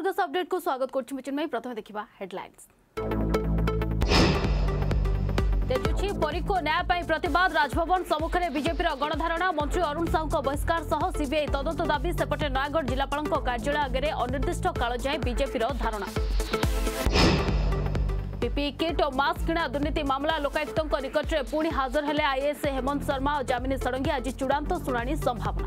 Argus update को स्वागत करछि चिन्मयी। प्रथम देखिबा हेडलाइंस। तेजुछि परीको न्याय पाई प्रतिवाद। राजभवन सम्मुखें बीजेपी गणधारणा। मंत्री अरुण साहू बहिष्कार सह सीबीआई तदंत दाबी। सेपटे नयागढ़ जिलापाल कार्यालय आगे अनिर्दिष्ट काल जाए बीजेपी धारणा। पीपीई किट और मास्क किणा दुर्नीति मामला लोकायुक्तों निकट में पुणी हाजर हेले आईएएस हेमंत शर्मा और जामिनी षडंगी। आज चूड़ांत शुणाणी संभावना।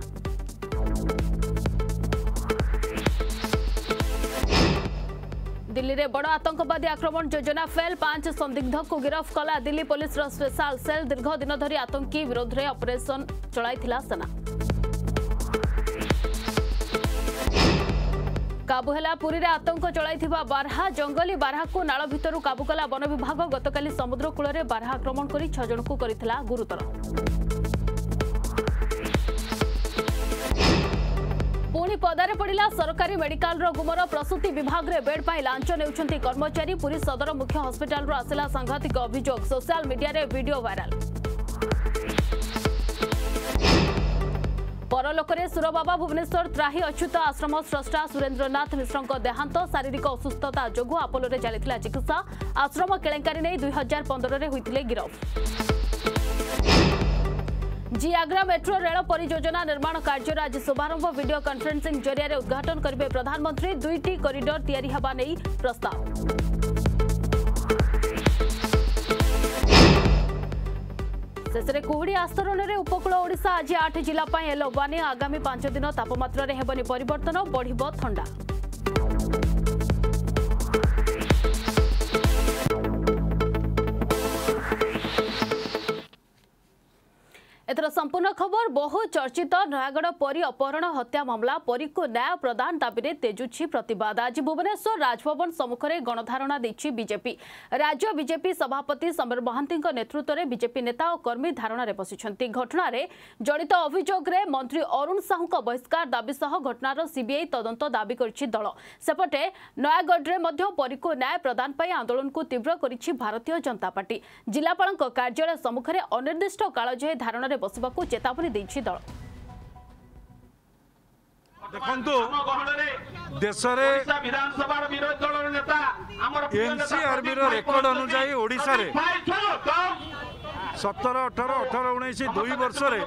दिल्ली में बड़ आतंकवादी आक्रमण योजना फेल। 5 संदिग्ध को गिरफ्त कला दिल्ली पुलिस स्पेशल सेल। दीर्घ दिन धरी आतंकी विरोध में ऑपरेशन चलाइथिला सेना। काबू है पुरी में आतंक चलाइथिबा बारहा। जंगली बारहा को नाल भितरु काबू कला वन विभाग। गतकाली समुद्र कूल में बारहा आक्रमण कर 6 जन को करिथिला गुरुतर। पुणी पदारे पड़ा सरकारी मेडिकल गुमर। प्रसूति विभाग में बेड पर लांच नेउछंती कर्मचारी। पुरी सदर मुख्य हॉस्पिटल आसला सांघातिक अभियोग। सोशल मीडिया रे वीडियो वायरल। परलोकरे सुरबाबा भुवनेश्वर त्राही अच्युत आश्रम स्रष्टा सुरेंद्रनाथ मिश्र देहांत। शारीरिक असुस्थता जोगु आपोलोरे चलिथिला चिकित्सा। आश्रम केलेंकारी नहीं 2015 में होइथिले गिरफ। जी आग्रा मेट्रो रेल परियोजना निर्माण कार्य आज शुभारंभ। वीडियो कॉन्फ्रेंसिंग जरिया उद्घाटन करेंगे प्रधानमंत्री। 2टी कॉरिडोर तैयारी हेबा नहीं प्रस्ताव। शेष कुहुड़ी आस्तरण में उपकूल ओडिशा आज 8 जिला येलो वार्निंग। आगामी 5 दिन तापमात्रा हेबनी परिवर्तन। बढ़िबो ठंडा। एथर संपूर्ण खबर। बहु चर्चित नयागढ़ परी अपहरण हत्या मामला। परी को न्याय प्रदान दाबी में तेजुछि प्रतिवाद। आज भुवनेश्वर राजभवन सम्मुखें गणधारणा देछि बीजेपी। राज्य बीजेपी सभापति समीर महांती नेतृत्व में बीजेपी नेता और कर्मी धारणा बसिछंती। घटना रे जड़ित अभियोग रे मंत्री अरुण साहू बहिष्कार दाबी सह घटनार सीबीआई तदंत दाबी करछि दल। सेपटे नयागढ़ में मध्य परी को न्याय प्रदान पाई आंदोलन को तीव्र करिछि भारतीय जनता पार्टी। जिलापाल कार्यालय सम्मुखें अनिर्दिष्ट काल जाए धारणा बसवा को चेतावनी देछि दल। देखंतु देश रे एनसीआरबी रो रेकर्ड अनुसार ओडिसा रे 17, 18, 19 2 वर्ष रे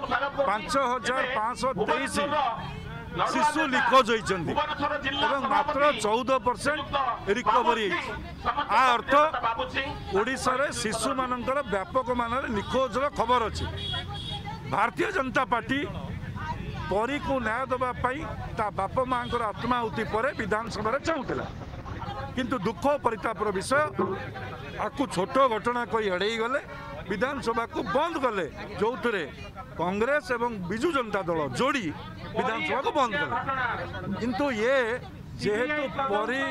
5523 शिशु निखोज होइछन्ती एवं मात्र 14% रिकवरी। आ अर्थ ओडिसा रे शिशु मानकर व्यापक मान निखोज रो खबर अछि। भारतीय जनता पार्टी परी को न्याय देवा ता बाप माँ आत्माहुति पर विधानसभा चाहूला, किंतु दुख परितापर विषय आपको छोट घटना कही एड़े गले विधानसभा को बंद कले। जो कांग्रेस एवं बिजु जनता दल जोड़ी विधानसभा को बंद कले। किंतु ये जेहेतु परी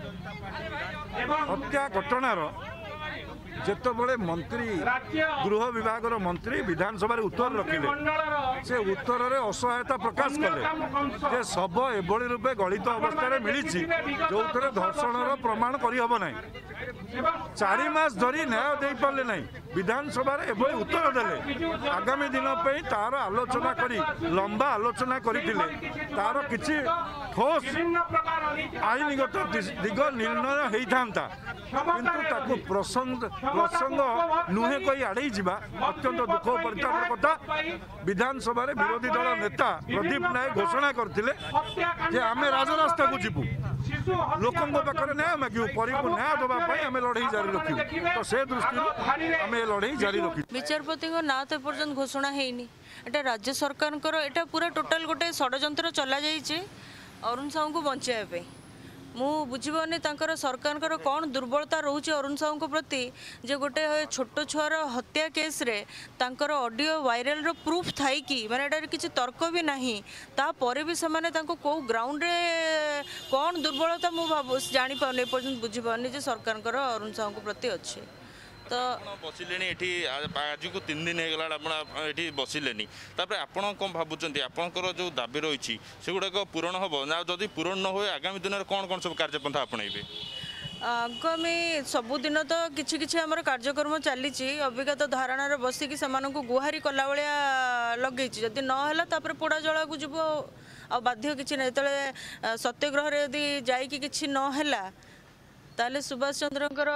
हत्या घटनार जेतबले मंत्री गृह विभाग मंत्री विधानसभा उत्तर रखिले से उत्तर रे असहायता प्रकाश कले जे सब एभली रूपे गलित अवस्था मिली जो धर्षण प्रमाण करहब ना। 4 मास धरी न्याय दे पारे ना। विधानसभा एभली उत्तर देले आगामी दिन पे तार आलोचना करी लंबा आलोचना करथिले तार किछि ठोस आईनगत दिग निर्णय होता, किंतु ताकू प्रसंग नुहे कही आड़े जावा अत्यंत दुख परितापर कथा। विधानसभा विरोधी दल नेता प्रदीप नायक घोषणा करथिले जे आमे राजरास्ता को जीवु, लोकों पाखे न्याय मागू, परी को न्याय देवाई आम लड़े जारी रखू। तो से दृष्टि आम लड़े जारी रखी। विचारपति ना तो पर्यटन घोषणा है राज्य सरकार एटा पूरा टोटाल गोटे षड्यंत्र चला जाइए अरुण साहू को बचाई। मु बुझीपानी सरकार कौन दुर्बलता रोचे अरुण साहू प्रति जे गोटे छोट छुआर हत्या केस रे तांकर ऑडियो वायरल रो प्रूफ थाई कि माने एटार किछि तर्क भी नहीं तापर भी से माने तांको को ग्राउंड रे कौन दुर्बलता मु जानी पाउने पर्यंत बुझी पाउने जे सरकार अरुण साहू प्रति अच्छे। तो बसिले आज को 3 दिन होगा ये बसिले आपड़ कौन भावुं आपंकर जो दाबी रही से गुड़ाक पूरण हम ना जदि पूरण न हुए आगामी दिन में कौन कौन सब कार्यपंथा आपणइबे? आगामी सबुदिन तो किछि किछि हमर कार्यक्रम चली अबिका तो धारणार बसिकी से गुहारी कला भाया लगे जदि नहला तापर पोड़ा जला को जीव आ बाध्य किछि नै तले सत्याग्रह रे यदि जाईकी किछि नहला ताले सुभाष चंद्रकर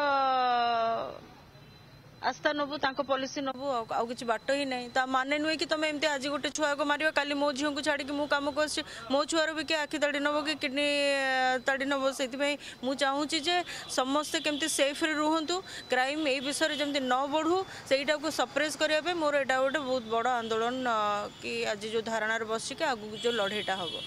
आस्था नबू तांको पॉलिसी नबू आउ किछि बाट ही नहीं ता माने नुहे कि तुम एमती आज गोटे छुआ को मारियो काली मो झियो को छाड़ी कि मु काम कर मो छुआर भी कि आखि ताड़ी नबो कि किडनी ताड़ी नबो से मु चाहूँगी जे समस्ते केमती सेफ रे रुहंतु क्राइम ए विषय जमती न बढ़ू सेटा को सप्रेस करबे मोर एटा गोटे बहुत बड़ आंदोलन कि आज जो धारणार बसिके आगु जो लड़ेटा हबो।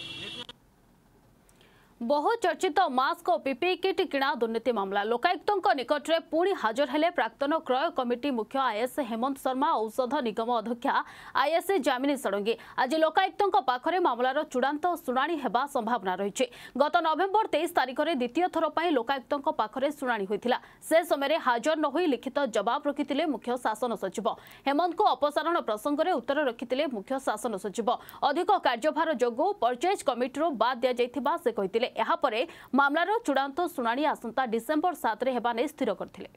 बहु चर्चित मास्क और पीपीई किट किणा दुर्नीति मामला लोकायुक्तों निकट में पुणी हाजर हेले प्राक्तन क्रय कमिटी मुख्य आईएएस हेमंत शर्मा औषध निगम अध्यक्षा आईएएस जामिनी षडंगी आज लोकायुक्तों पाखरे मामलार चूड़ांत शुणाणी हेबा संभावना रही। गत नवेम्बर 23 तारिख में द्वितीय थर पर लोकायुक्तों पाखरे शुणाणी होइतिला से समय हाजर न होई लिखित जवाब रखिथिले मुख्य शासन सचिव हेमंत को अपसारण प्रसंग में उत्तर रखिथिले मुख्य शासन सचिव अधिक कार्यभार जोगु परचेज कमिटी बाद दिया जाइथिबा से कहिथिले एहापरे मामलार चूड़ांत शुणाणी आसंता डिसेम्बर 7 रे हेबा नै स्थिर करथिले।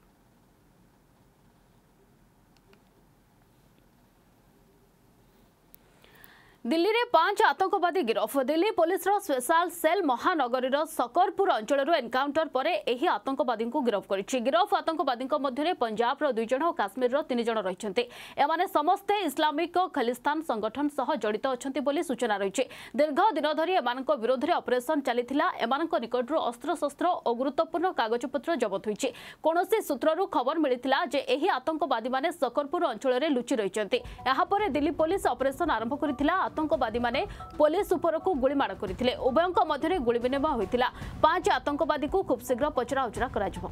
दिल्ली में 5 आतंकवादी गिरफ दिल्ली पुलिस स्पेशल सेल महानगरी सकरपुर अंचल एनकाउंटर पर यही आतंकवादी को गिरफ कर गिरफ आतंकवादी मध्य पंजाब 2 जन और काश्मीर 3 जन रही एमाने समस्ते इस्लामिक खलिस्तान संगठन सह जड़ित अच्छा सूचना रही। दीर्घ दिन धरी एमान विरोध में ऑपरेशन चलीथिला एमान निकट अस्त्रशस्त्र और गुरुत्वपूर्ण कागजपत्र जबत होइछि। कोनोसी सूत्ररु खबर मिलिथिला जे एही आतंकवादी माने सकरपुर अंचल में लुचि रहिछन्ति। एहा परे दिल्ली पुलिस ऑपरेशन आरंभ करिथिला। आतंकवादी माने पुलिस उपरकू गुलीमाड़ करथिले उभयंक मध्यरे गुली विनिमय होइतिला। 5 आतंकवादी को खूब शीघ्र पचरा उचरा कराजिबो।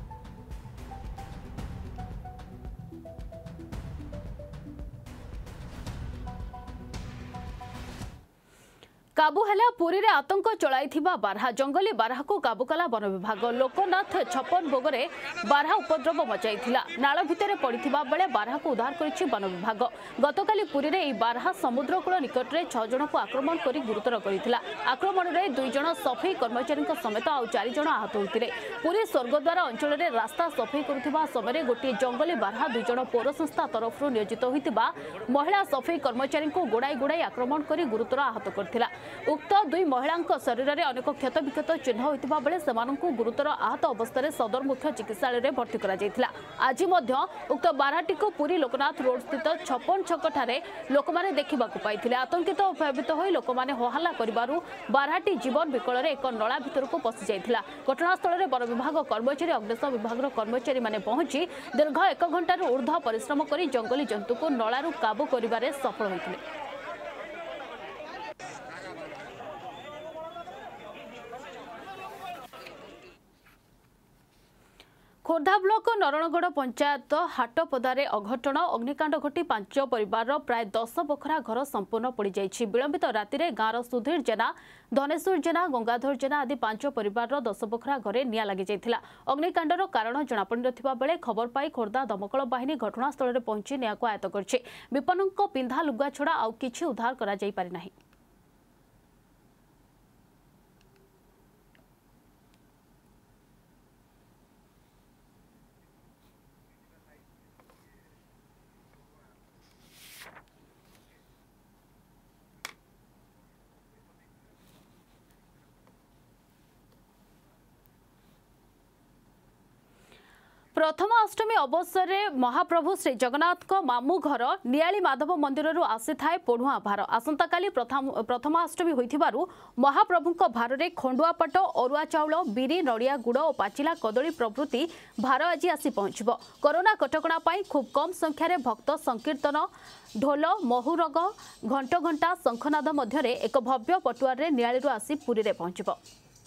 काबू हेला पुरी रे आतंक चलाइथिबा बारहा जंगली बारहा को काबू कला वन विभाग लोकनाथ 56 भोगरे बारहा उपद्रव मचाइथिला नाळ भितरे पड़िथिबा बेले बारहा को उद्धार करिछि वन विभाग। गतकाली पुरी रे ई बारहा समुद्रकूल निकट रे 6 जन को आक्रमण करी गुरुतर करिथिला। आक्रमण रे 2 जन सफाई कर्मचारी समेत आ 4 जन आहत होइतिले। पुरी स्वर्गद्वार अंचल रे रास्ता सफाई करुथिबा समय गोटे जंगली बारहा 2 जन पौर संस्था तरफ नियोजित होइतिबा महिला सफाई कर्मचारी को गोड़ाई गोड़ाई आक्रमण करी गुरुतर आहत करथिला। उक्त 2 महिला शरीर में अनेक क्षत विक्षत चिन्ह होता बेले से गुरुतर आहत अवस्था सदर मुख्य चिकित्सालय में भर्ती करा। आज उक्त बारहाटी को पुरी लोकनाथ रोड स्थित 56 छक ठारे लोक मैंने देखा पाई आतंकित और भयभीत हो लोक मैंने हल्ला करू बारहाटी जीवन विकल एक नला भितर को पशि जाता। घटनास्थल में वन विभाग कर्मचारी अग्निशम विभाग कर्मचारी मैंने पहुंची दीर्घ 1 घंटार ऊर्ध्व परिश्रम कर जंगली जंतु को नलारू काबू कर सफल होते। खोर्धा ब्लॉक नरणगड़ पंचायत हाटपदारे अघटन अग्निकांड घटी 5 परिवार प्राय 10 बखरा घर संपूर्ण पड़ जाइछि। विलंबित राति रे गाँवर सुधीर जेना धनेश्वर जेना गंगाधर जेना आदि 5 परिवार 10 बखरा घरे निया लगी जाइथिला। अग्निकांडर कारण जनापड़ी नथिबा बेले खबर पाई खोर्धा दमकल बाहिनी घटनास्थल रे पहुंची निया को आयत्त करछि। विपन्नक पिंधा लुगा छड़ा आउ किछि उद्धार करा जाई पारि नाही। प्रथमाष्टमी अवसर में महाप्रभु श्री जगन्नाथ मामू घर नियाली माधव मंदिर आसी थाए पढ़ुआ भार। आसंता काली प्रथमाष्टमी होइथिबारु महाप्रभु भार में खंडुआ पट अरुआ चाउल बिरी नड़िया गुड़ और पाचिला कदली प्रभृति भार आज आसी पहुंचब। कोरोना कटकणा पाई खूब कम संख्यार भक्त संकीर्तन ढोल महुरग घंट घंटा शंखनाद मध्य एक भव्य पटुआर नियाली आसी पुरी रे पहुंचब।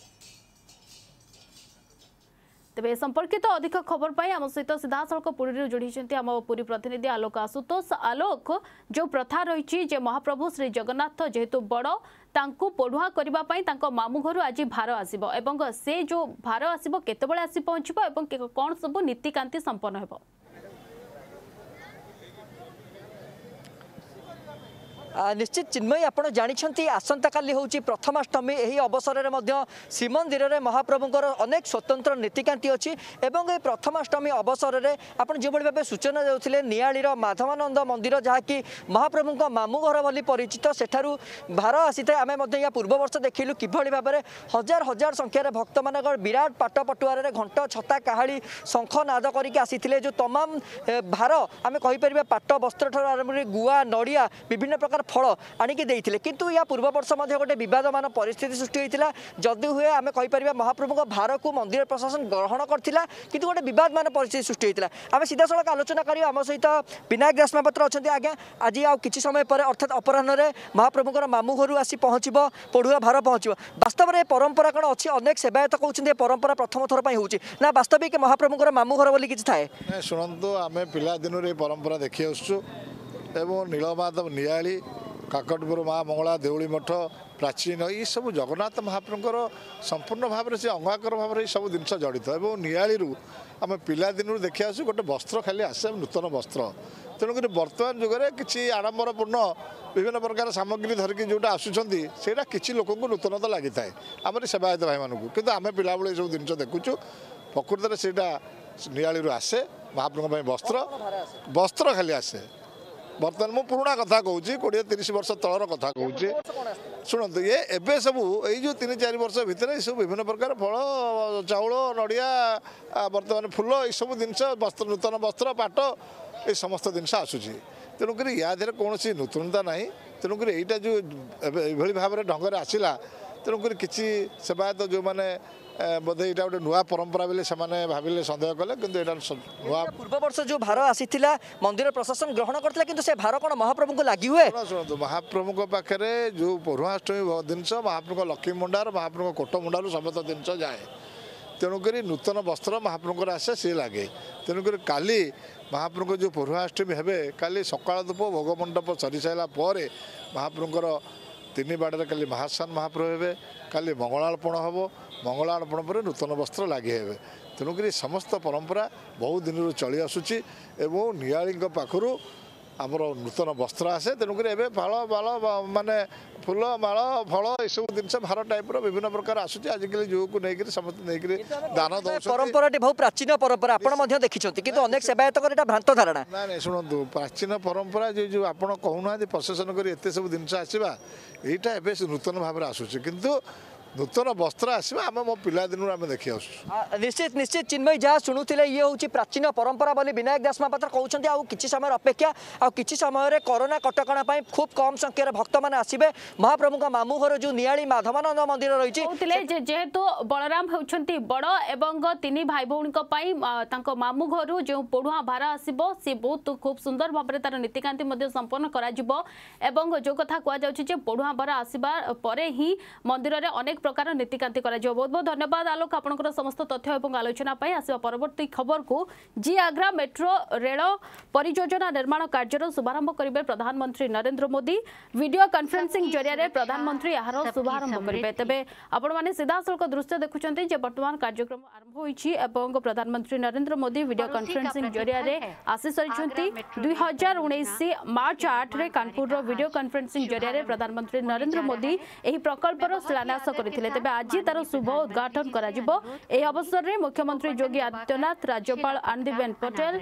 तेज संपर्कित अधिक खबर पाई आम सहित सीधा सड़क पुरी जोड़ी आम पुरी प्रतिनिधि आलोक आशुतोष। आलोक जो प्रथा रही जे महाप्रभु श्री जगन्नाथ जेहेतु बड़ तांकु पढ़ुआ करने मामू घर आज भार आसब एवं से जो भार आसब केतबेले आसी पहुंचब एवं कौन सब नीतिकांति संपन्न हेब? निश्चित चिन्मयी आपण जानिछंती आसंता काली होउची प्रथमाष्टमी एही अवसर में श्रीमंदिर में महाप्रभुंकर अनेक स्वतंत्र नीतिकांति अच्छी एवं प्रथमाष्टमी अवसर में आप जो भाव सूचना देते नियालीर माधवानंद मंदिर जहाँकि महाप्रभु मामू घर बोली परिचित सेठारू भार आसी था आम या पूर्व वर्ष देखिलु किभली भाव में हजार हजार संख्यार भक्त मान विराट पाट पटुआर घंट छता काहाली शंख नाद करके आसी जो तमाम भार आम कहीपर पाट वस्त्र ठार आरंभ गुआ नड़िया विभिन्न प्रकार फल आणिकी देइथिले किंतु या पूर्व वर्ष गोटे विवादमान परिस्थिति सृष्टि होता जदि हुए आम कहीपर महाप्रभु भार को मंदिर प्रशासन ग्रहण करथिला किंतु गोटे विवादमान परिस्थिति सृष्टि होता आम सीधा सड़क आलोचना करी आम सहित विनायक दास महापात्र अच्छा आज्ञा आज आ कि समय पर अर्थात अपराह्न महाप्रभुଙ୍କର मामू घर आसी पहुँच पढ़ुआ भार पहुँच वास्तव में परंपरा कौन अच्छी अनेक सेवायत कहते परंपरा प्रथम थर पर होना वास्तविक महाप्रभुଙ୍କର मामू घर बोली किसी थाए शुणु आम पिला दिन परंपरा देखी आसुँ नीलमाधव नियाली काकटपुर माँ मंगला देउली मठ प्राचीन ये सब जगन्नाथ महाप्रभुଙ୍କର संपूर्ण भाव से अंगाकर भाव में सब जिन जड़ित और नियाली आम पिला दिन देखी आसू गोटे वस्त्र खाली आसे नूतन वस्त्र तेणुक बर्तमान जुगे किसी आडंबरपूर्ण विभिन्न प्रकार सामग्री धरिकी जोटा आसुँच से किसी लोक नूतनता लगी था आम सेवायत भाई मानू कि आम पिला बेले सब जिन देखुचु प्रकृत में सेटा नियाली आसे महाप्रभु वस्त्र वस्त्र खाली आसे बर्तमान मु पुराणा कथा कहूँ 20-30 वर्ष तलर कथा कहूँ शुणु ये एवं सब यो 3-4 वर्ष भितर सब विभिन्न प्रकार फल चाउल नड़िया बर्तमान फुल ये सब जिनस वस्त्र नूतन वस्त्र पाट ये समस्त जिनस आसूसी तेणुक या देहरे कौन नूतनता ना तेणुक यहीटा जो ये भाव में ढंग से आसला तेणुक किसी सेवायत जो मैंने बोधे यहाँ गोटे नुआ परंपरा बोले से भाविले सन्देह कले कि नुआ पूर्व वर्ष जो भार आसीथिला मंदिर प्रशासन ग्रहण करथिला किंतु से भार कौन महाप्रभु को लागि हुए शुणु महाप्रभु पाखे जो पढ़ुआष्टमी जिनस महाप्रभु लक्ष्मी मुंडार महाप्रभु कोट मुंडार समस्त जिनस जाए तेणुक नूतन वस्त्र महाप्रभु आसे सी लगे तेणुक काली महाप्रभु जो पढ़ुआष्टमी हे काली सकाल धूप भोग मंडप सरी सारा पर महाप्रभुर 3 बाड़े काली महास्नान महाप्रभु हे काली मंगलार्पण हम मंगलार्पण पर नूतन वस्त्र लगे हे तेणुक समस्त परंपरा बहुत दिन चली आसूची एवं नियाली पाखु आमर नूतन वस्त्र आसे तेणुक फल बाल माने फूल माल फल यू जिन भार टाइप विभिन्न प्रकार आसूची आजिकल जो को लेकर समस्त नहीं दान परंपरा बहुत प्राचीन परंपरा आपण देखी किंतु अनेक सेवायत भ्रांत धारणा ना ना शुणु प्राचीन परंपरा जो आप कहूना प्रशासन कर एत सब जिन आसवा यहीटा एवं नूतन भाव में आसूची किंतु नूतन वस्त्र आसवा आम मो पिला दिन आम देखी आसु निश्चित निश्चित चिन्मयी जहाँ शुणुले ये हूँ प्राचीन परंपरा बोली विनायक दास महापात्र कहते आउ किछि समय अपेक्षा आ किछि समय कोरोना कटकणा खूब कम संख्यार भक्त मैंने आसबे महाप्रभु का मामू घर जो नियाली माधवानंद मंदिर रही जेहेतु बलराम होउछंती बड़ एवं 3 भाई भौणी मामू घर जो पढ़ुआ भार आसो सी बहुत खूब सुंदर भाव में तार नीतिकांति संपन्न करा जो कथा कहुचे पढ़ुआ भार आसवा पर ही मंदिर में अनेक प्रकार नीतिकांति करा बहुत बहुत धन्यवाद आलोक आपनकर समस्त तथ्य एवं आलोचना पाई आसिबा परवर्ती खबर को जी आग्रा मेट्रो रेल परियोजना निर्माण कार्यर शुभारंभ करेंगे प्रधानमंत्री नरेंद्र मोदी वीडियो कॉन्फ्रेंसिंग जरिया प्रधानमंत्री यार शुभारंभ करेंगे तेबे आपण माने सीधा सड़क दृश्य देखुचंती जे वर्तमान कार्यक्रम आरंभ होईछि एवं प्रधानमंत्री नरेंद्र मोदी वीडियो कॉन्फ्रेंसिंग जरिया आसी सरिछंती 2019 मार्च 8 रे कानपुर रो वीडियो कॉन्फ्रेंसिंग जरिया प्रधानमंत्री नरेंद्र मोदी एही प्रकल्पर शिलान्यास तेज आज तार शुभ उद्घाटन करा अवसर में मुख्यमंत्री योगी आदित्यनाथ राज्यपाल आनंदीबेन पटेल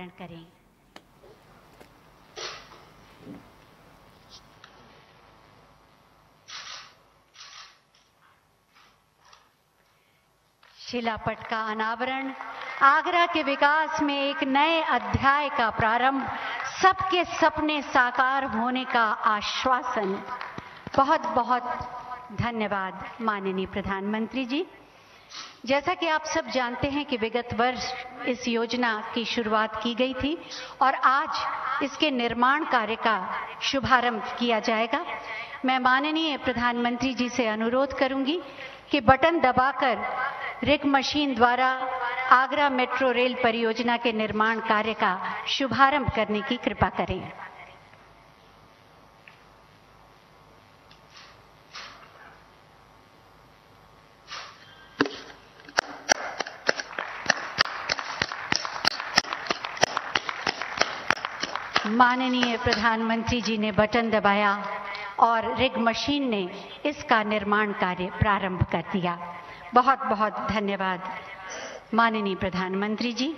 शिलापट का अनावरण आगरा के विकास में एक नए अध्याय का प्रारंभ सबके सपने साकार होने का आश्वासन। बहुत बहुत धन्यवाद माननीय प्रधानमंत्री जी। जैसा कि आप सब जानते हैं कि विगत वर्ष इस योजना की शुरुआत की गई थी और आज इसके निर्माण कार्य का शुभारंभ किया जाएगा। मैं माननीय प्रधानमंत्री जी से अनुरोध करूंगी कि बटन दबाकर रिग मशीन द्वारा आगरा मेट्रो रेल परियोजना के निर्माण कार्य का शुभारंभ करने की कृपा करें। माननीय प्रधानमंत्री जी ने बटन दबाया और रिग मशीन ने इसका निर्माण कार्य प्रारंभ कर दिया। बहुत बहुत धन्यवाद माननीय प्रधानमंत्री जी।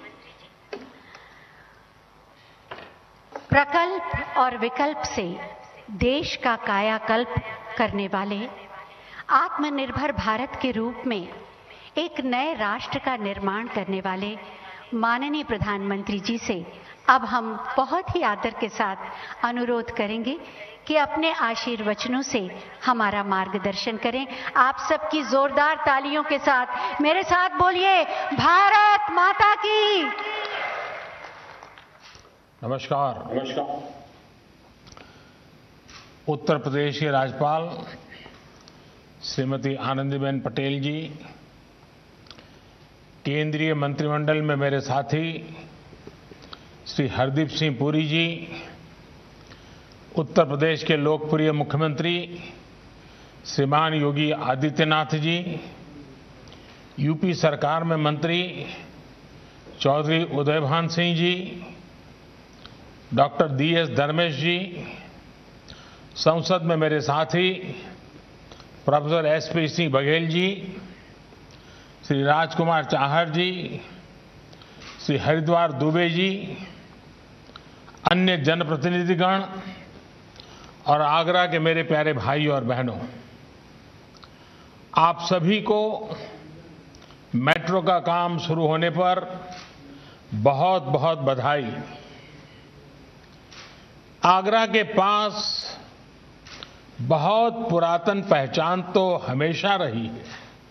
प्रकल्प और विकल्प से देश का कायाकल्प करने वाले आत्मनिर्भर भारत के रूप में एक नए राष्ट्र का निर्माण करने वाले माननीय प्रधानमंत्री जी से अब हम बहुत ही आदर के साथ अनुरोध करेंगे कि अपने आशीर्वचनों से हमारा मार्गदर्शन करें। आप सबकी जोरदार तालियों के साथ मेरे साथ बोलिए, भारत माता की। नमस्कार। उत्तर प्रदेश के राज्यपाल श्रीमती आनंदीबेन पटेल जी, केंद्रीय मंत्रिमंडल में मेरे साथी श्री हरदीप सिंह पुरी जी, उत्तर प्रदेश के लोकप्रिय मुख्यमंत्री श्रीमान योगी आदित्यनाथ जी, यूपी सरकार में मंत्री चौधरी उदयभान सिंह जी, डॉक्टर DS धर्मेश जी, संसद में मेरे साथी प्रोफेसर SP सिंह बघेल जी, श्री राजकुमार चाहर जी, श्री हरिद्वार दुबे जी, अन्य जनप्रतिनिधिगण और आगरा के मेरे प्यारे भाई और बहनों, आप सभी को मेट्रो का काम शुरू होने पर बहुत बहुत बधाई। आगरा के पास बहुत पुरातन पहचान तो हमेशा रही है,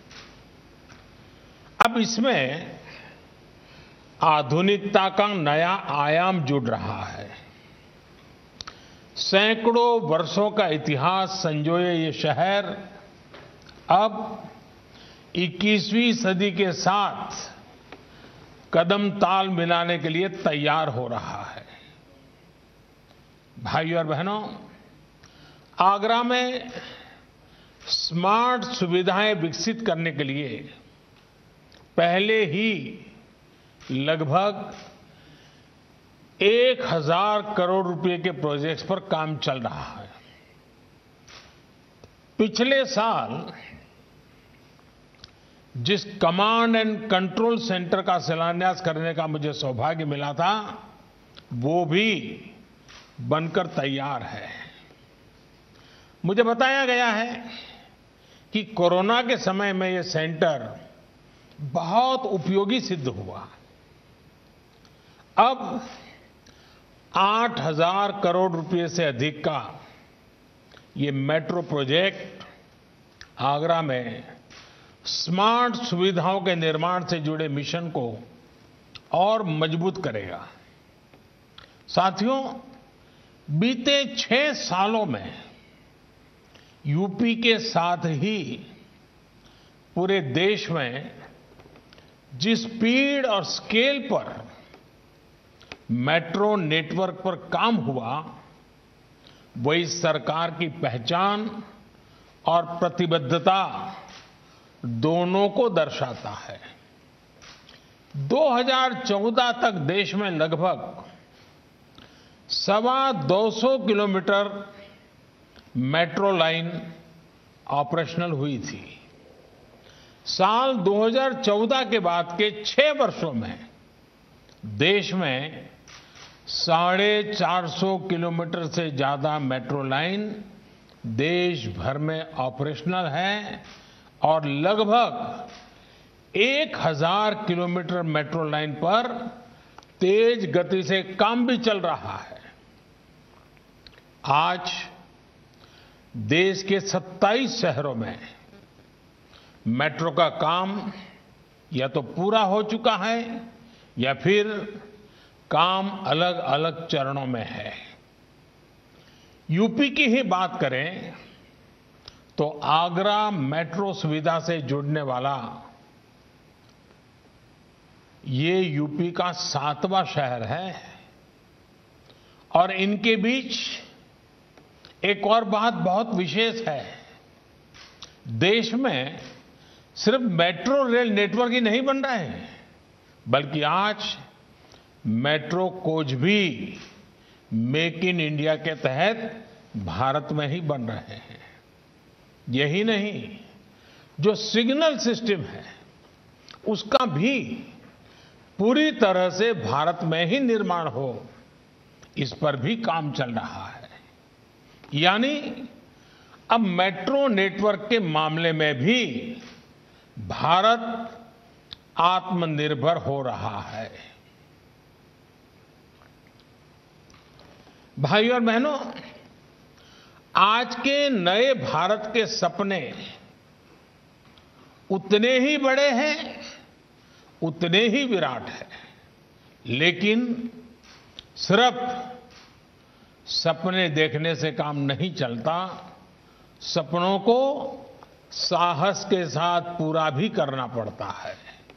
अब इसमें आधुनिकता का नया आयाम जुड़ रहा है। सैकड़ों वर्षों का इतिहास संजोए ये शहर अब 21वीं सदी के साथ कदम ताल मिलाने के लिए तैयार हो रहा है। भाइयों और बहनों, आगरा में स्मार्ट सुविधाएं विकसित करने के लिए पहले ही लगभग 1000 करोड़ रुपए के प्रोजेक्ट्स पर काम चल रहा है। पिछले साल जिस कमांड एंड कंट्रोल सेंटर का शिलान्यास करने का मुझे सौभाग्य मिला था, वो भी बनकर तैयार है। मुझे बताया गया है कि कोरोना के समय में ये सेंटर बहुत उपयोगी सिद्ध हुआ। अब 8000 करोड़ रुपए से अधिक का ये मेट्रो प्रोजेक्ट आगरा में स्मार्ट सुविधाओं के निर्माण से जुड़े मिशन को और मजबूत करेगा। साथियों, बीते 6 सालों में यूपी के साथ ही पूरे देश में जिस स्पीड और स्केल पर मेट्रो नेटवर्क पर काम हुआ, वही सरकार की पहचान और प्रतिबद्धता दोनों को दर्शाता है। 2014 तक देश में लगभग 225 किलोमीटर मेट्रो लाइन ऑपरेशनल हुई थी। साल 2014 के बाद के 6 वर्षों में देश में 450 किलोमीटर से ज्यादा मेट्रो लाइन देश भर में ऑपरेशनल है और लगभग 1000 किलोमीटर मेट्रो लाइन पर तेज गति से काम भी चल रहा है। आज देश के 27 शहरों में मेट्रो का काम या तो पूरा हो चुका है या फिर काम अलग अलग चरणों में है। यूपी की ही बात करें तो आगरा मेट्रो सुविधा से जुड़ने वाला ये यूपी का 7वां शहर है। और इनके बीच एक और बात बहुत विशेष है। देश में सिर्फ मेट्रो रेल नेटवर्क ही नहीं बन रहे हैं, बल्कि आज मेट्रो कोच भी मेक इन इंडिया के तहत भारत में ही बन रहे हैं। यही नहीं, जो सिग्नल सिस्टम है उसका भी पूरी तरह से भारत में ही निर्माण हो, इस पर भी काम चल रहा है। यानी अब मेट्रो नेटवर्क के मामले में भी भारत आत्मनिर्भर हो रहा है। भाइयों और बहनों, आज के नए भारत के सपने उतने ही बड़े हैं, उतने ही विराट हैं, लेकिन सिर्फ सपने देखने से काम नहीं चलता, सपनों को साहस के साथ पूरा भी करना पड़ता है।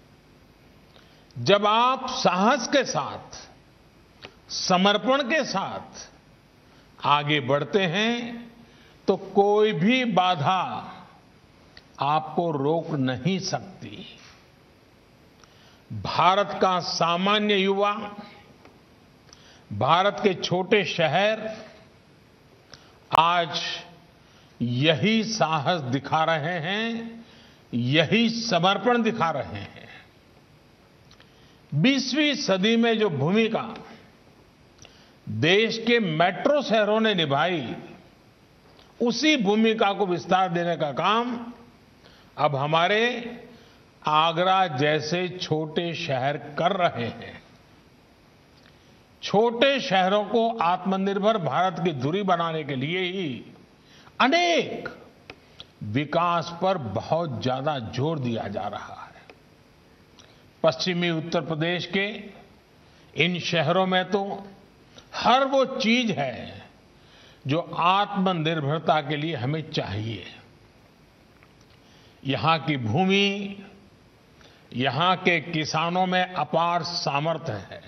जब आप साहस के साथ, समर्पण के साथ आगे बढ़ते हैं तो कोई भी बाधा आपको रोक नहीं सकती। भारत का सामान्य युवा, भारत के छोटे शहर आज यही साहस दिखा रहे हैं, यही समर्पण दिखा रहे हैं। 20वीं सदी में जो भूमिका देश के मेट्रो शहरों ने निभाई, उसी भूमिका को विस्तार देने का काम अब हमारे आगरा जैसे छोटे शहर कर रहे हैं। छोटे शहरों को आत्मनिर्भर भारत की धुरी बनाने के लिए ही अनेक विकास पर बहुत ज्यादा जोर दिया जा रहा है। पश्चिमी उत्तर प्रदेश के इन शहरों में तो हर वो चीज है जो आत्मनिर्भरता के लिए हमें चाहिए। यहां की भूमि, यहां के किसानों में अपार सामर्थ्य है।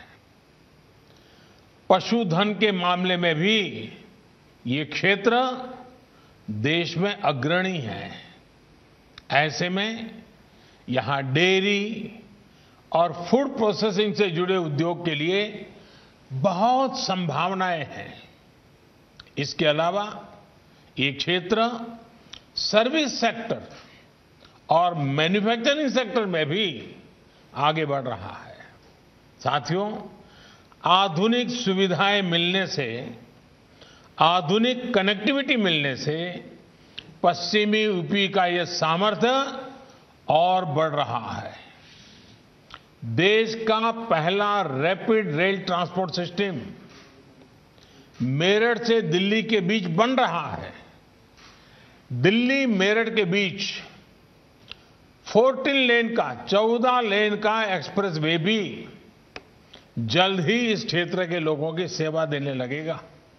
पशुधन के मामले में भी ये क्षेत्र देश में अग्रणी है। ऐसे में यहां डेयरी और फूड प्रोसेसिंग से जुड़े उद्योग के लिए बहुत संभावनाएं हैं। इसके अलावा ये क्षेत्र सर्विस सेक्टर और मैन्युफैक्चरिंग सेक्टर में भी आगे बढ़ रहा है। साथियों, आधुनिक सुविधाएं मिलने से, आधुनिक कनेक्टिविटी मिलने से पश्चिमी यूपी का यह सामर्थ्य और बढ़ रहा है। देश का पहला rapid rail transport system Meerut से दिल्ली के बीच बन रहा है। दिल्ली मेरठ के बीच 14 लेन का एक्सप्रेस वे भी जल्द ही इस क्षेत्र के लोगों की सेवा देने लगेगा।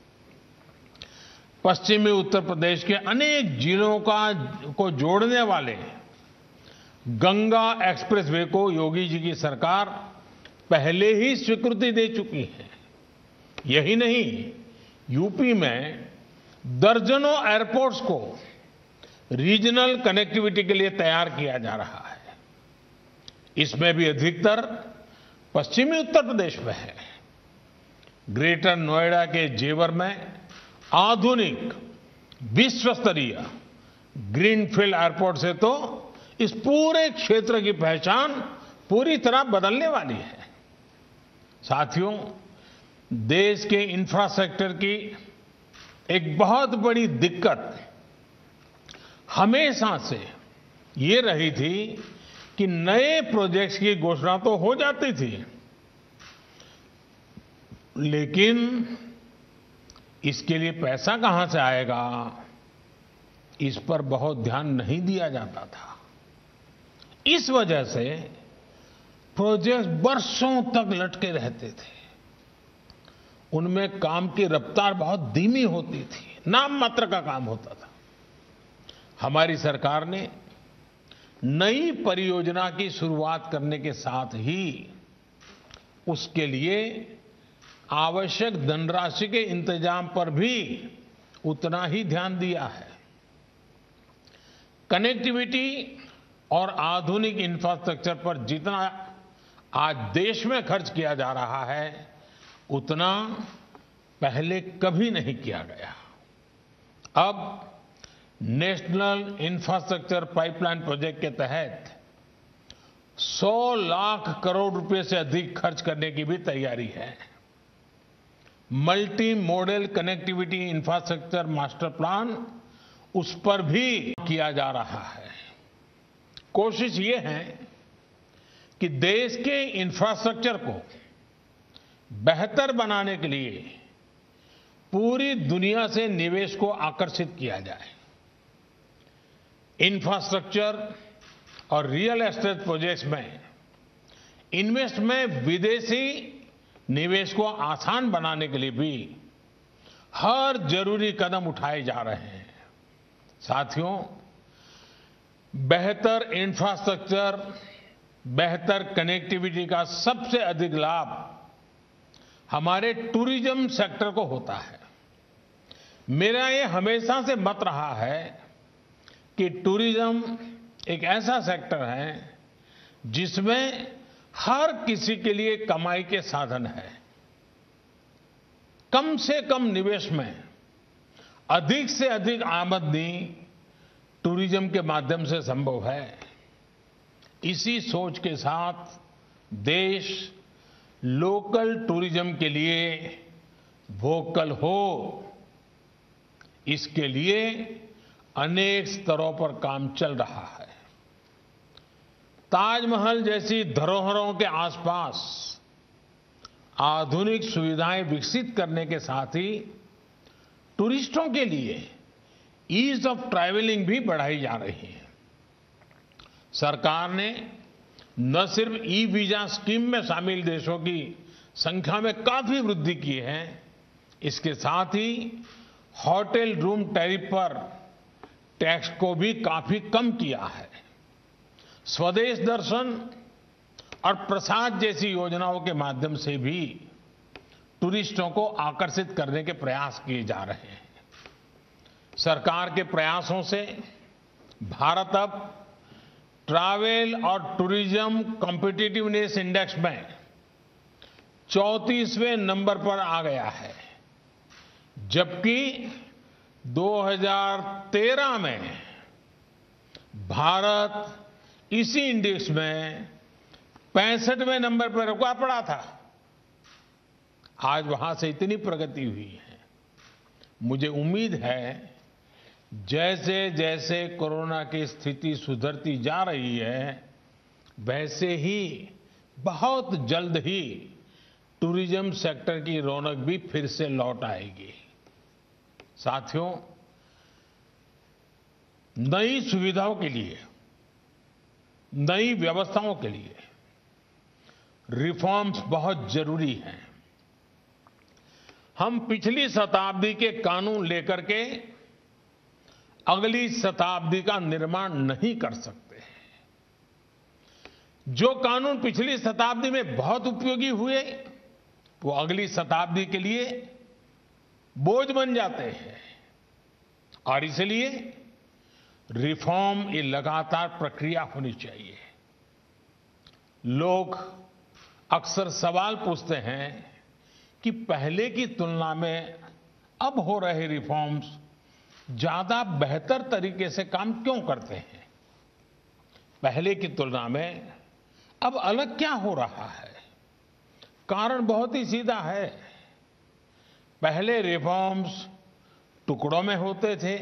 पश्चिमी उत्तर प्रदेश के अनेक जिलों को जोड़ने वाले गंगा एक्सप्रेस वे को योगी जी की सरकार पहले ही स्वीकृति दे चुकी है। यही नहीं, यूपी में दर्जनों एयरपोर्ट्स को रीजनल कनेक्टिविटी के लिए तैयार किया जा रहा है। इसमें भी अधिकतर पश्चिमी उत्तर प्रदेश में है। ग्रेटर नोएडा के जेवर में आधुनिक विश्व स्तरीय ग्रीनफील्ड एयरपोर्ट से तो इस पूरे क्षेत्र की पहचान पूरी तरह बदलने वाली है। साथियों, देश के इंफ्रास्ट्रक्चर की एक बहुत बड़ी दिक्कत हमेशा से ये रही थी कि नए प्रोजेक्ट्स की घोषणा तो हो जाती थी, लेकिन इसके लिए पैसा कहां से आएगा, इस पर बहुत ध्यान नहीं दिया जाता था। इस वजह से प्रोजेक्ट बरसों तक लटके रहते थे। उनमें काम की रफ्तार बहुत धीमी होती थी, नाम मात्र का काम होता था। हमारी सरकार ने नई परियोजना की शुरुआत करने के साथ ही उसके लिए आवश्यक धनराशि के इंतजाम पर भी उतना ही ध्यान दिया है। कनेक्टिविटी और आधुनिक इंफ्रास्ट्रक्चर पर जितना आज देश में खर्च किया जा रहा है, उतना पहले कभी नहीं किया गया। अब नेशनल इंफ्रास्ट्रक्चर पाइपलाइन प्रोजेक्ट के तहत 100 लाख करोड़ रुपए से अधिक खर्च करने की भी तैयारी है। Multi model connectivity infrastructure master plan, उस पर भी किया जा रहा है। कोशिश ये है कि देश के इंफ्रास्ट्रक्चर को बेहतर बनाने के लिए पूरी दुनिया से निवेश को आकर्षित किया जाए। इंफ्रास्ट्रक्चर और रियल एस्टेट प्रोजेक्ट्स में इन्वेस्ट में विदेशी निवेश को आसान बनाने के लिए भी हर जरूरी कदम उठाए जा रहे हैं। साथियों, बेहतर इंफ्रास्ट्रक्चर, बेहतर कनेक्टिविटी का सबसे अधिक लाभ हमारे टूरिज्म सेक्टर को होता है। मेरा ये हमेशा से मत रहा है कि टूरिज्म एक ऐसा सेक्टर है जिसमें हर किसी के लिए कमाई के साधन है। कम से कम निवेश में अधिक से अधिक आमदनी टूरिज्म के माध्यम से संभव है। इसी सोच के साथ देश लोकल टूरिज्म के लिए वोकल हो, इसके लिए अनेक स्तरों पर काम चल रहा है। ताजमहल जैसी धरोहरों के आसपास आधुनिक सुविधाएं विकसित करने के साथ ही टूरिस्टों के लिए ईज ऑफ ट्रैवलिंग भी बढ़ाई जा रही है। सरकार ने न सिर्फ ई वीजा स्कीम में शामिल देशों की संख्या में काफी वृद्धि की है, इसके साथ ही होटल रूम टैरिफ पर टैक्स को भी काफी कम किया है। स्वदेश दर्शन और प्रसाद जैसी योजनाओं के माध्यम से भी टूरिस्टों को आकर्षित करने के प्रयास किए जा रहे हैं। सरकार के प्रयासों से भारत अब ट्रैवल और टूरिज्म कॉम्पिटिटिवनेस इंडेक्स में 34वें नंबर पर आ गया है, जबकि 2013 में भारत इसी इंडेक्स में 65वें नंबर पर रुका पड़ा था। आज वहां से इतनी प्रगति हुई है। मुझे उम्मीद है जैसे जैसे कोरोना की स्थिति सुधरती जा रही है, वैसे ही बहुत जल्द ही टूरिज्म सेक्टर की रौनक भी फिर से लौट आएगी। साथियों, नई सुविधाओं के लिए, नई व्यवस्थाओं के लिए रिफॉर्म्स बहुत जरूरी हैं। हम पिछली शताब्दी के कानून लेकर के अगली शताब्दी का निर्माण नहीं कर सकते। जो कानून पिछली शताब्दी में बहुत उपयोगी हुए, वो अगली शताब्दी के लिए बोझ बन जाते हैं, और इसलिए रिफॉर्म ये लगातार प्रक्रिया होनी चाहिए। लोग अक्सर सवाल पूछते हैं कि पहले की तुलना में अब हो रहे रिफॉर्म्स ज्यादा बेहतर तरीके से काम क्यों करते हैं? पहले की तुलना में अब अलग क्या हो रहा है? कारण बहुत ही सीधा है। पहले रिफॉर्म्स टुकड़ों में होते थे,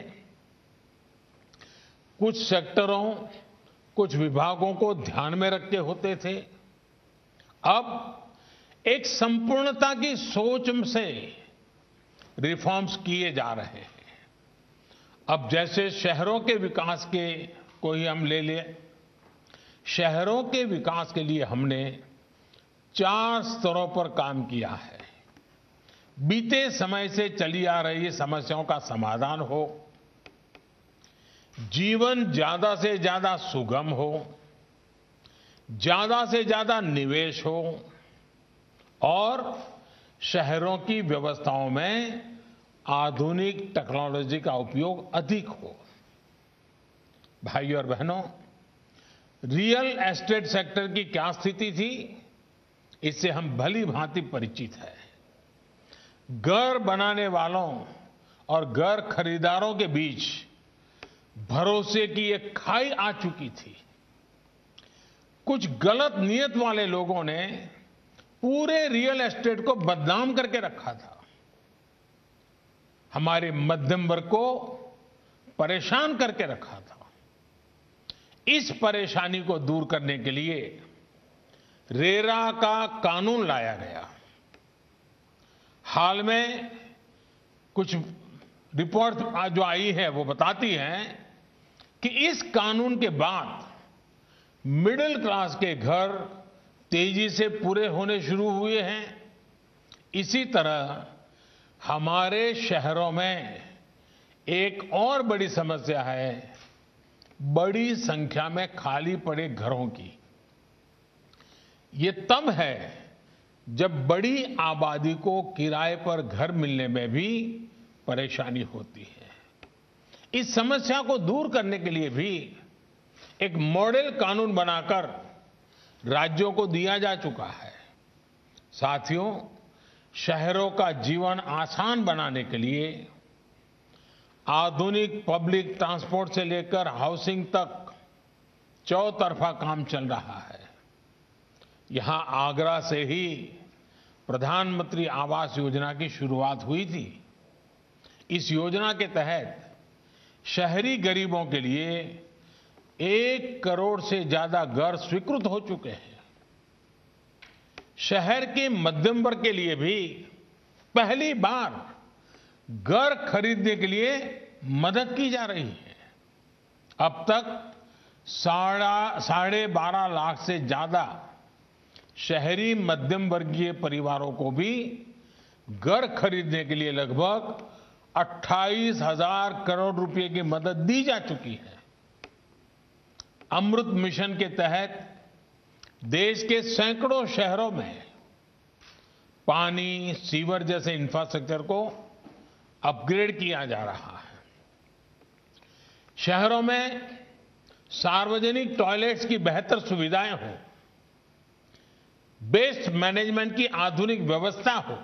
कुछ सेक्टरों, कुछ विभागों को ध्यान में रख के होते थे। अब एक संपूर्णता की सोच से रिफॉर्म्स किए जा रहे हैं। अब जैसे शहरों के विकास के को ही हम ले लें, शहरों के विकास के लिए हमने 4 स्तरों पर काम किया है। बीते समय से चली आ रही समस्याओं का समाधान हो, जीवन ज्यादा से ज्यादा सुगम हो, ज्यादा से ज्यादा निवेश हो, और शहरों की व्यवस्थाओं में आधुनिक टेक्नोलॉजी का उपयोग अधिक हो। भाइयों और बहनों, रियल एस्टेट सेक्टर की क्या स्थिति थी, इससे हम भली भांति परिचित हैं। घर बनाने वालों और घर खरीदारों के बीच भरोसे की एक खाई आ चुकी थी। कुछ गलत नीयत वाले लोगों ने पूरे रियल एस्टेट को बदनाम करके रखा था। हमारे मध्यम वर्ग को परेशान करके रखा था। इस परेशानी को दूर करने के लिए रेरा का कानून लाया गया। हाल में कुछ रिपोर्ट जो आई है वो बताती हैं कि इस कानून के बाद मिडिल क्लास के घर तेजी से पूरे होने शुरू हुए हैं। इसी तरह हमारे शहरों में एक और बड़ी समस्या है बड़ी संख्या में खाली पड़े घरों की। ये तब है जब बड़ी आबादी को किराए पर घर मिलने में भी परेशानी होती है। इस समस्या को दूर करने के लिए भी एक मॉडल कानून बनाकर राज्यों को दिया जा चुका है। साथियों, शहरों का जीवन आसान बनाने के लिए आधुनिक पब्लिक ट्रांसपोर्ट से लेकर हाउसिंग तक चौतरफा काम चल रहा है। यहां आगरा से ही प्रधानमंत्री आवास योजना की शुरुआत हुई थी। इस योजना के तहत शहरी गरीबों के लिए 1 करोड़ से ज्यादा घर स्वीकृत हो चुके हैं। शहर के मध्यम वर्ग के लिए भी पहली बार घर खरीदने के लिए मदद की जा रही है। अब तक 12.5 लाख से ज्यादा शहरी मध्यम वर्गीय परिवारों को भी घर खरीदने के लिए लगभग 28,000 करोड़ रुपए की मदद दी जा चुकी है। अमृत मिशन के तहत देश के सैकड़ों शहरों में पानी, सीवर जैसे इंफ्रास्ट्रक्चर को अपग्रेड किया जा रहा है। शहरों में सार्वजनिक टॉयलेट्स की बेहतर सुविधाएं हो, वेस्ट मैनेजमेंट की आधुनिक व्यवस्था हो,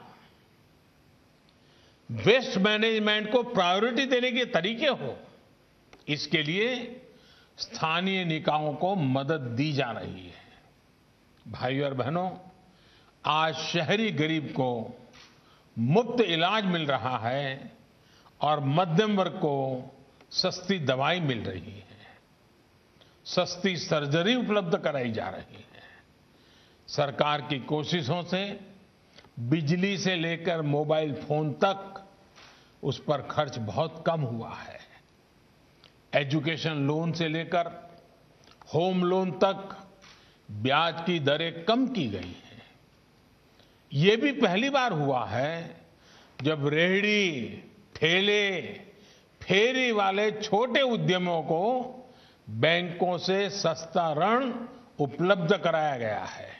वेस्ट मैनेजमेंट को प्रायोरिटी देने के तरीके हो, इसके लिए स्थानीय निकायों को मदद दी जा रही है। भाइयों और बहनों, आज शहरी गरीब को मुफ्त इलाज मिल रहा है और मध्यम वर्ग को सस्ती दवाई मिल रही है, सस्ती सर्जरी उपलब्ध कराई जा रही है। सरकार की कोशिशों से बिजली से लेकर मोबाइल फोन तक उस पर खर्च बहुत कम हुआ है। एजुकेशन लोन से लेकर होम लोन तक ब्याज की दरें कम की गई हैं। ये भी पहली बार हुआ है जब रेहड़ी, ठेले, फेरी वाले छोटे उद्यमों को बैंकों से सस्ता ऋण उपलब्ध कराया गया है।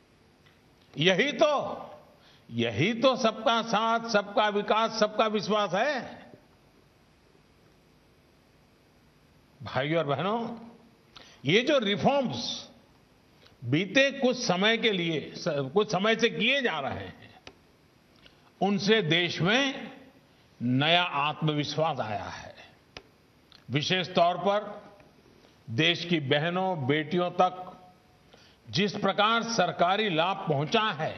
यही तो सबका साथ, सबका विकास, सबका विश्वास है। भाइयों और बहनों, ये जो रिफॉर्म्स बीते कुछ समय से किए जा रहे हैं, उनसे देश में नया आत्मविश्वास आया है। विशेष तौर पर देश की बहनों, बेटियों तक जिस प्रकार सरकारी लाभ पहुंचा है,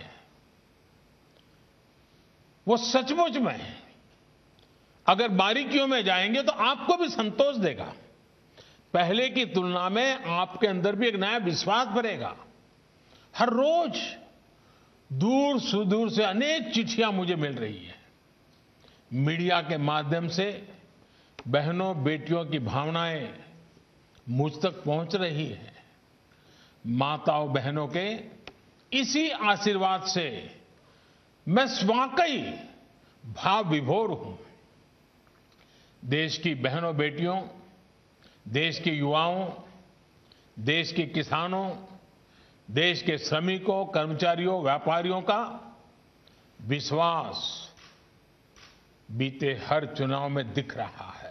वो सचमुच में अगर बारीकियों में जाएंगे तो आपको भी संतोष देगा। पहले की तुलना में आपके अंदर भी एक नया विश्वास बढ़ेगा। हर रोज दूर सुदूर से अनेक चिट्ठियां मुझे मिल रही है। मीडिया के माध्यम से बहनों, बेटियों की भावनाएं मुझ तक पहुंच रही है। माताओं, बहनों के इसी आशीर्वाद से मैं वाकई भाव विभोर हूं। देश की बहनों, बेटियों, देश के युवाओं, देश के किसानों, देश के श्रमिकों, कर्मचारियों, व्यापारियों का विश्वास बीते हर चुनाव में दिख रहा है।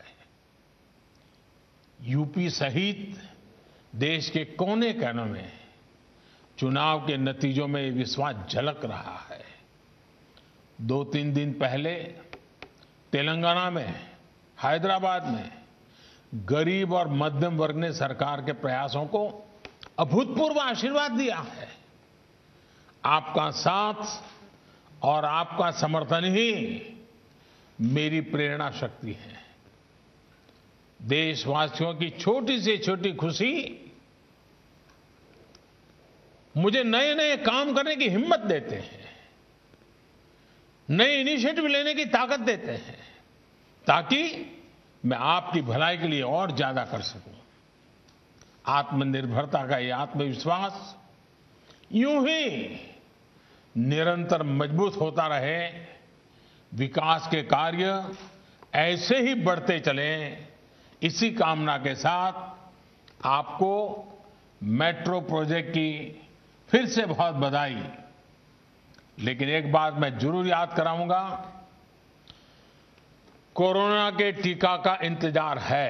यूपी सहित देश के कोने कोने में चुनाव के नतीजों में ये विश्वास झलक रहा है। 2-3 दिन पहले तेलंगाना में, हैदराबाद में गरीब और मध्यम वर्ग ने सरकार के प्रयासों को अभूतपूर्व आशीर्वाद दिया है। आपका साथ और आपका समर्थन ही मेरी प्रेरणा शक्ति है। देशवासियों की छोटी से छोटी खुशी मुझे नए नए काम करने की हिम्मत देते हैं, नए इनिशिएटिव लेने की ताकत देते हैं, ताकि मैं आपकी भलाई के लिए और ज्यादा कर सकूं। आत्मनिर्भरता का ये आत्मविश्वास यूं ही निरंतर मजबूत होता रहे, विकास के कार्य ऐसे ही बढ़ते चलें, इसी कामना के साथ आपको मेट्रो प्रोजेक्ट की फिर से बहुत बधाई। लेकिन एक बात मैं जरूर याद कराऊंगा, कोरोना के टीका का इंतजार है।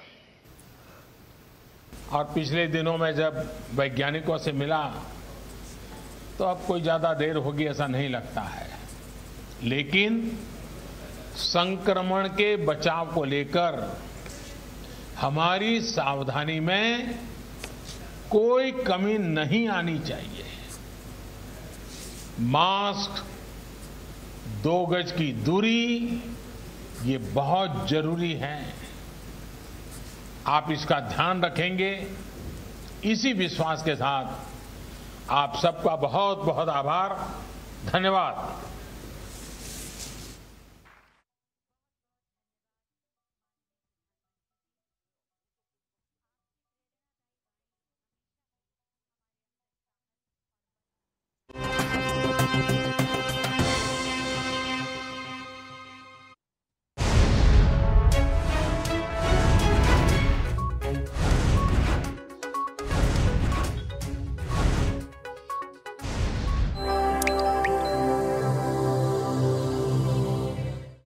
और पिछले दिनों में जब वैज्ञानिकों से मिला तो अब कोई ज्यादा देर होगी ऐसा नहीं लगता है। लेकिन संक्रमण के बचाव को लेकर हमारी सावधानी में कोई कमी नहीं आनी चाहिए। मास्क, 2 गज की दूरी, ये बहुत जरूरी है। आप इसका ध्यान रखेंगे, इसी विश्वास के साथ आप सबका बहुत बहुत आभार, धन्यवाद।